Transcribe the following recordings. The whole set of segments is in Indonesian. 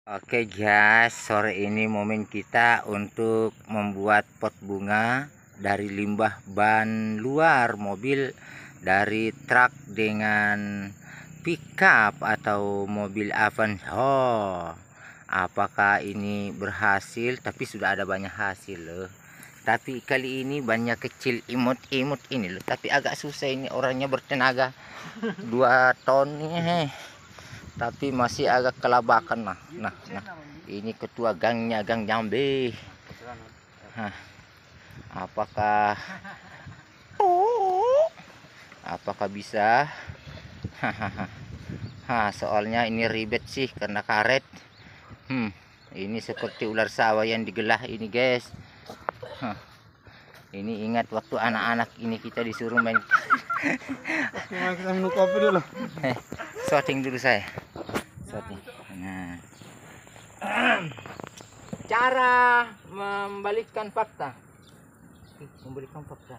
Oke guys, sore ini momen kita untuk membuat pot bunga dari limbah ban luar mobil, dari truk dengan pickup atau mobil Avanza. Oh, apakah ini berhasil? Tapi sudah ada banyak hasil loh. Tapi kali ini banyak kecil imut-imut ini loh. Tapi agak susah ini, orangnya bertenaga 2 ton nih. Tapi masih agak kelabakan nah ini ketua gangnya, Gang Jambi. Apakah bisa? Soalnya ini ribet sih karena karet. Ini seperti ular sawah yang digelah ini guys. Ini ingat waktu anak-anak ini kita disuruh main. Kita minum kopi dulu. Shooting dulu saya. Shooting. Nah. Cara membalikkan fakta. Membalikkan fakta.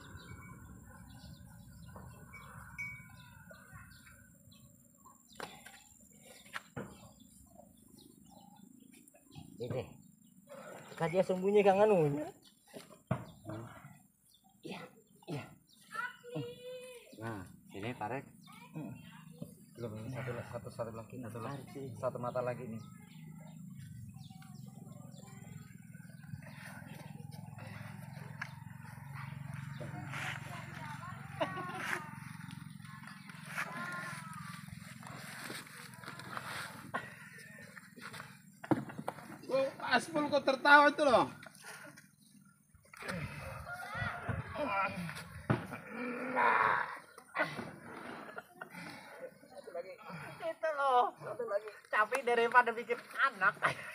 Ini. Kan dia sembunyikan anunya. Iya. Nah, ini tarik. Belum, ini satu lagi, satu mata lagi nih. Aspal kok tertawa itu loh. Itu loh, satu lagi capek daripada bikin anak.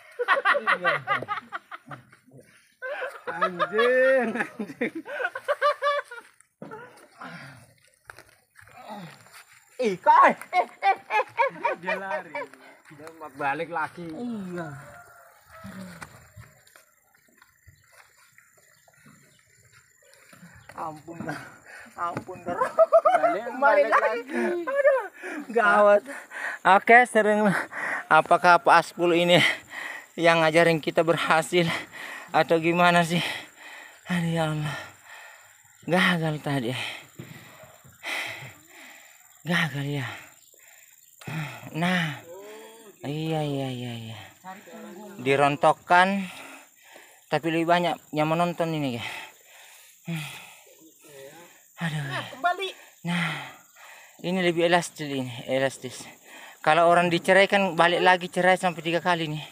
Anjing. Koi. Dia lari. Dia balik lagi. Iya. Ampun Balik lagi. Aduh, gawat. Oke, sering. Apakah Pak Aspul ini yang ngajarin kita berhasil atau gimana sih? Aduh ya Allah, gagal tadi. Gagal ya. Nah, iya. Dirontokkan, tapi lebih banyak yang menonton ini ya. Aduh. Kembali. Nah, ini lebih elastis. Kalau orang dicerai kan balik lagi cerai sampai 3 kali nih.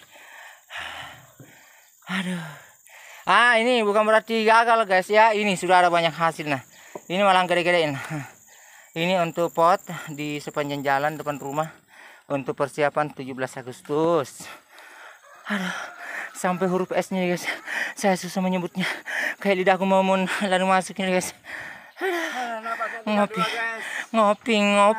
Aduh. Ini bukan berarti gagal guys ya. Ini sudah ada banyak hasil. Nah, ini malah gede-gedein. Ini untuk pot di sepanjang jalan depan rumah untuk persiapan 17 Agustus. Aduh, sampai huruf S-nya guys. Saya susah menyebutnya. Kayak lidahku mau lalu masuk ini guys. Ngopi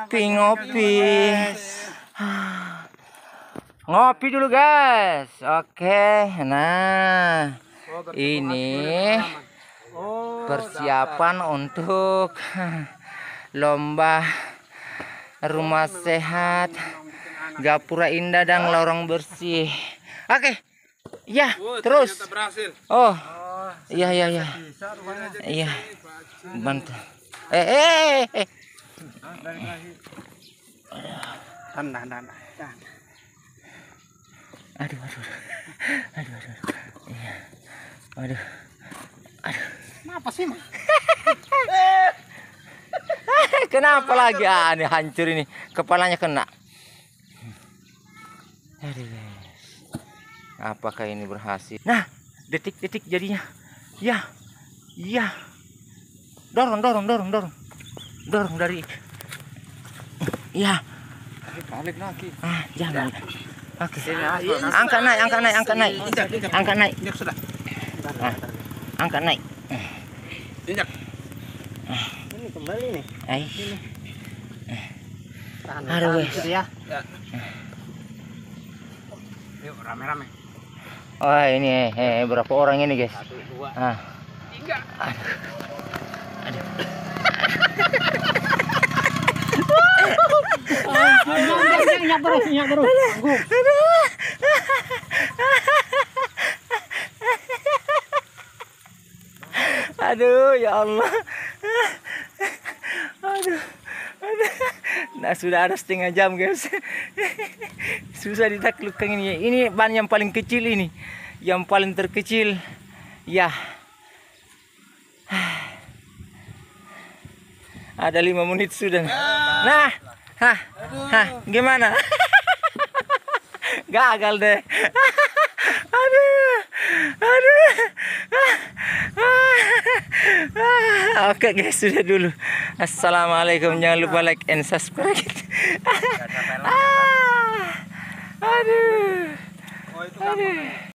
dulu guys. Oke, nah ini persiapan untuk lomba rumah sehat Gapura Indah dan lorong bersih. Oke, ya terus. Oh, iya. Bantu. Aduh. Iya. Aduh. Kenapa sih, Mas? Kenapa lagi? Ini hancur ini. Kepalanya kena. Aduh guys. Apakah ini berhasil? Nah, detik-detik jadinya. Ya. Dorong dari. Ya. Balik lagi. Jangan. Oke. Angkat naik. Injak sudah. Angkat naik. Injak. Ini kembali nih. Aduh guys. Ya. Yuk rame-rame. Oh ini berapa orang ini guys? 1, 2, 3. Aduh. Nyak terus. Aduh, ya Allah. Aduh. Nah, sudah ada setengah jam, guys. Susah ditaklukkan ini. Ini ban yang paling kecil ini. Yang paling terkecil. Ya. Ada 5 menit sudah. Nah. Gimana? Gagal deh. Aduh. Oke guys, sudah dulu. Assalamualaikum, jangan lupa like and subscribe. Aduh.